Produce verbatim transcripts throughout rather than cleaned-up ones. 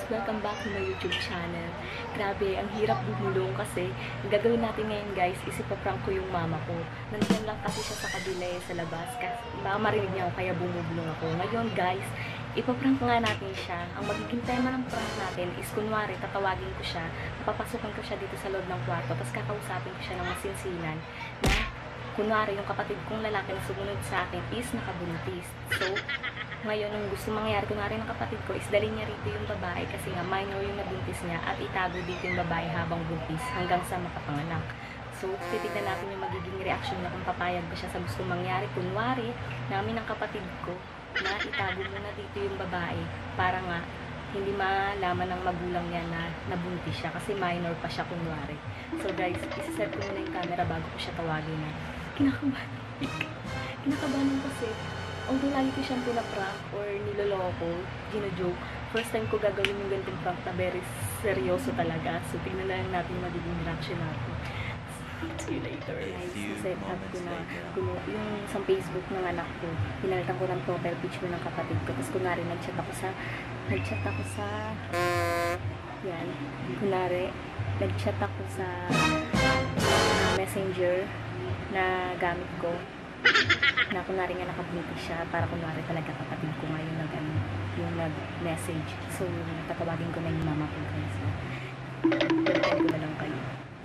Welcome back to my YouTube channel. Grabe, ang hirap bumulong kasi ang gagawin natin ngayon guys is ipaprank ko yung mama ko. Nandiyan lang kasi siya sa kabila eh, sa labas. Kasi baka marinig niya ako kaya bumubulong ako. Ngayon guys, ipaprank nga natin siya. Ang magiging tema ng prank natin is kunwari tatawagin ko siya, papapasukan ko siya dito sa loob ng kwarto, tapos kakausapin ko siya ng masinsinan na kunwari yung kapatid kong lalaki na sumunod sa akin is nakabuntis. So, ngayon, ang gusto mangyari, kunwari ng kapatid ko, is dalhin niya rito yung babae kasi nga minor yung nabuntis niya at itago dito yung babae habang buntis hanggang sa makapanganak. So, titignan natin yung magiging reaction niya kung papayag ba siya sa gusto mangyari. Kunwari, namin ng kapatid ko na itago muna dito yung babae para nga hindi malaman ng magulang niya na nabuntis siya kasi minor pa siya kunwari. So guys, isa-set ko muna yung camera bago ko siya tawagin na. Kinakabahan. Kinakabahan kasi although lagi ko siyang pinaprank or niloloko, gino-joke, first time ko gagawin yung ganitong prank na very seryoso talaga. So, tingnan na lang natin yung magiging reaction natin. See you later. Guys, set up ko na kuno, yung sa Facebook ng anak ko. Pinalitan ko ng profile picture ng kapatid ko. Tapos kunwari, nag-chat ako sa, nag-chat ako sa, yan, kunwari, nag-chat ako sa uh, messenger na gamit ko. Na kunwari nga nakabuntis siya para kunwari talaga kapatid ko nga yung nag ano, yung nag-message. So, tatawagin ko na yung mama ko guys. Balikan ko na lang kayo.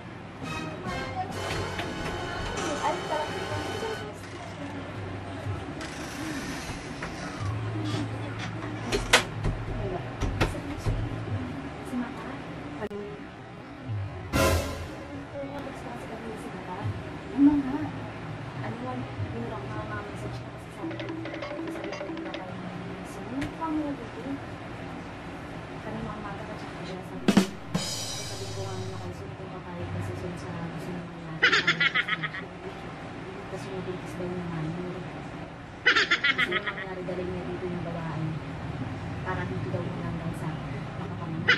Kasi nabuntis ba yung minor? Kasi yung mangyari galing niya dito yung babae. Para dito daw yung hanggang sa makapanganak.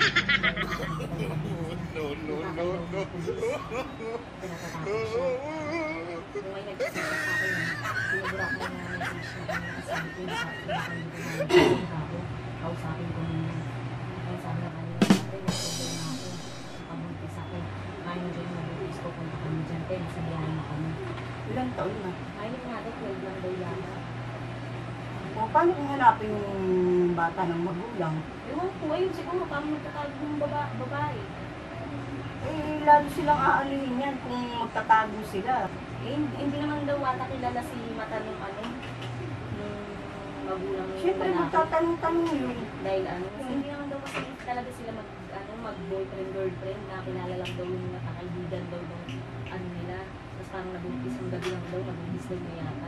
No, no, no, no. Pinatatakot siya. Kung may nag-isip sa akin, pinaburak mo na message na kami nakasabi ko sa akin kung ako. Kausapin ko muna. Kaya sabi na kanina, sabi na problema na ako. Nakabuntis ako. Minor din yung nabuntis ko. Punta kami dyan. Kaya nasa biyahe na kami. Ilang taon na? Ayun nga daw, twelve lang daw yata. O, paano kung hanapin yung bata ng magulang? Ewan ko, ayun siguro, paano magtatago ng baba, babae? Eh, lalo silang aanuhin yan kung magtatago sila. Eh, hindi, hindi naman daw wata kilala si mata nung ano, nung magulang ng Siyempre, lalaki. magtatanong-tanong yun. Dahil ano, hindi naman daw kasi talaga sila mag, ano, mag-boyfriend, girlfriend, na kilala lang daw yung nakakaibigan daw ng ano nila. Tapos parang nabuntis yung gabi lang daw, nabuntis daw niya yata.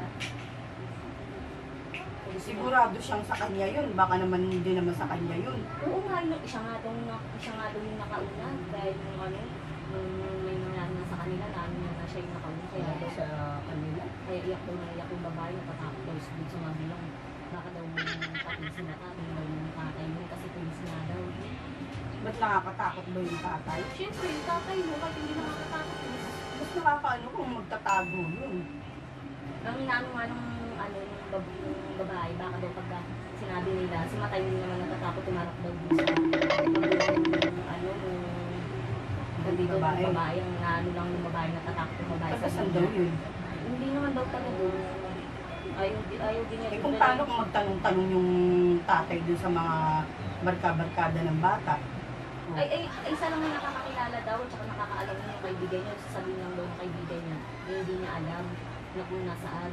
Sigurado siyang sa kanya yun. Baka naman hindi naman sa kanya yun. Oo nga, yun, siya nga daw, siya nga daw yung nakauna. Dahil yung ano, nung may nangyari na sa kanila, namin na na siya yung nakauna. Kaya daw sa kanila. Kaya iyak daw na iyak yung babae, natatakot daw dun sa mabilang. Baka daw pati sinatabi daw yung tatay mo kasi tulis nga daw. Ba't nakakatakot ba yung tatay? Siyempre, yung tatay mo, ba't hindi nakakatakot yun? Mas nakakaano kung magtatago yun. Ang inaano nga nung ano, yung, bab yung babae, baka daw pagka sinabi nila, si Matay hindi naman natatakot, tumarap daw dun sa magulang yung ano, yung dito babae. ng babae, ang ano lang yung babae, natatakot yung babae sa Saan daw yun? Hindi naman daw taga doon. Ayaw, ayaw din niya. Eh kung paano kung magtanong-tanong yung tatay dun sa mga barka-barkada ng bata? Oh. Ay, ay, ay, isa lang yung nakakakilala daw, at saka nakakaalam niya yung kaibigan niya, sasabihin lang daw ng kaibigan niya, na hindi niya alam na kung nasaan.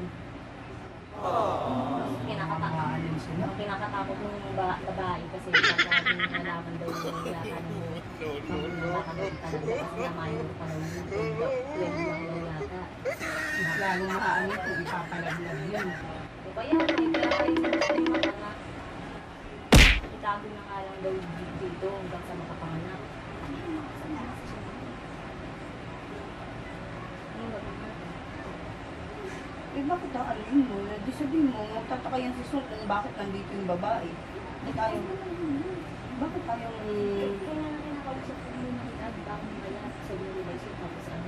Oh. Kinakatakot. Ang kinakatakot ng ba babae kasi pagka nalaman daw yung yata ng magulang baka daw talaga kasi namayon pa daw yung twelve lang daw yata. Lalo maaano kung ipapalaglag yun. So, kaya, eh, kaya kayo gusto yung mga nga, itago na nga lang daw dito hanggang sa makapanganak. Ano ba ito? Eh bakit aanuhin mo? Di sabihin mo, magtataka yan si Sol kung bakit nandito yung babae. Bakit ayaw Bakit ayaw Kaya nga kinakausap ko yung nakita, bakit kaya sa dulo ba siya tapos ano?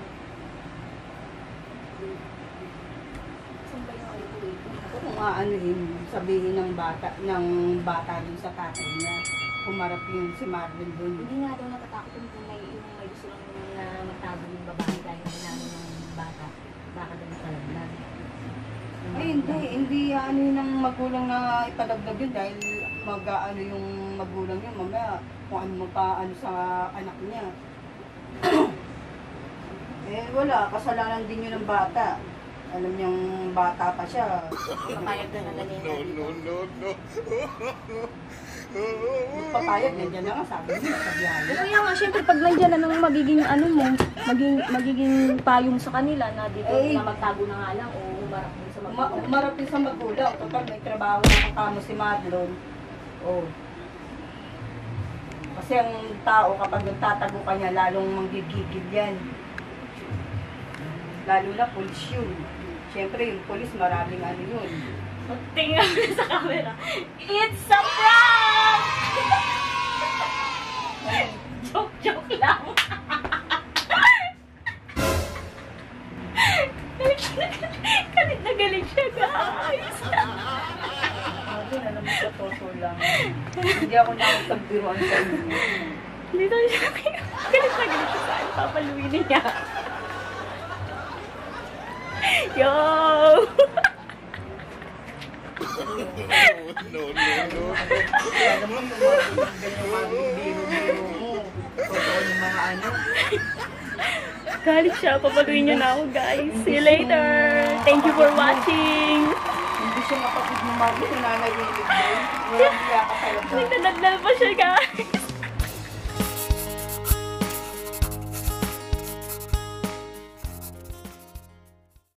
Saan ba yung ayaw ko ito? Kung aanuhin, sabihin ng bata, ng bata dun sa tatay niya. humarap yung si Marvin doon. Hindi nga daw natatakot yung may, yung may gusto lang na magtago yung babae dahil inano ng bata. Baka daw nakalaglag. Ay, hindi. Hindi ano yun ang magulang na ipadagdag yun dahil mag-ano yung magulang yun. Mamaya kung ano magpaano sa anak niya. Eh, wala. Kasalanan din yun ng bata. Alam niyang bata pa siya. Papayag na na dito. no, no, no. Papayag, nandiyan na nga, sabi niya, sa biyahe. Kaya nga, syempre, pag nandiyan na nang magiging, ano mo, maging, magiging payong sa kanila na dito Eh, na magtago na nga lang o humarap din sa Ma magulang. umarap din sa magulang. Total, may trabaho na kamo si Madlon. Oh. Kasi ang tao, kapag nagtatago ka niya, lalong manggigigil yan. Lalo na pulis yun. Siyempre, yung pulis, maraming ano yun. Tingnan mo sa camera. It's a prank! joke, joke lang. Galit na galit siya, guys. Madlon, alam mo sa toso lang. Hindi ako nakapagbiruan sa inyo. Dito siya. Galit na galit siya saan. Papaluin niya. Yo! No, no, no. Alam mo, yung mga ganyan biro-biro mo. Totoo yung mga ano. Galit siya. Papaluin niya na ako, guys. See you later. Thank you for watching. Hindi siya mapapit ng mga nananahimik doon. Walang biya ka talaga. Nagdadagdal pa siya, guys.